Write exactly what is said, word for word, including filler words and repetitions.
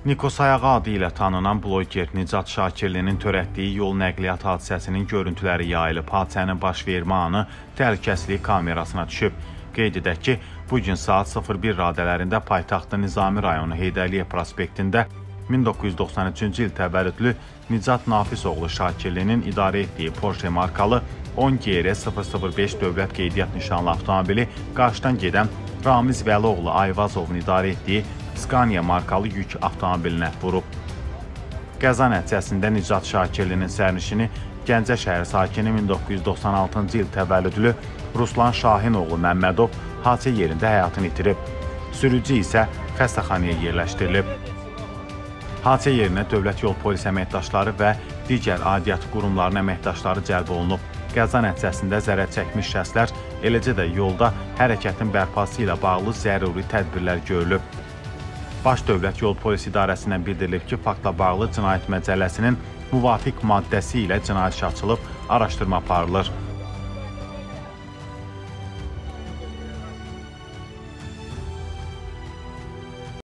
Nikos Ayağı adı ilə tanınan bloger Nicat Şakirlinin törətdiyi yol nəqliyyat hadisəsinin görüntüləri yayılıb. Hadisənin baş vermə anı təhlükəsizlik kamerasına düşüb. Qeyd edək ki, bugün saat sıfır bir radələrində paytaxtın Nizami rayonu Heydərliyev prospektində min doqquz yüz doxsan üçüncü il təvəllüdlü Nicat Nafisoğlu Şakirlinin idarə etdiyi Porsche markalı on G R sıfır sıfır beş dövlət qeydiyyat nişanlı avtomobili qarşıdan gedən Ramiz Vəlioğlu Ayvazovun idarə etdiyi Scania markalı yük avtomobilinə vurub. Qəza nəticəsində Nicat Şakirlinin sərnişini Gəncə şəhər sakini min doqquz yüz doxsan altıncı il təvəllüdlü Ruslan Şahinoğlu Məmmədov hadisə yerində həyatını itirib. Sürücü isə xəstəxanaya yerləşdirilib. Hadisə yerinə dövlət yol polis əməkdaşları və digər aidiyyat qurumlarının əməkdaşları cəlb olunub. Qəza nəticəsində zərər çəkmiş şəxslər, eləcə də yolda hərəkətin bərpası ilə bağlı zəruri tədbirlər görülüb. Baş Dövlət Yol Polis İdarəsindən bildirilib ki, faktla bağlı cinayət məcəlləsinin müvafiq maddəsi ilə cinayət işi açılıb, araşdırma aparılır.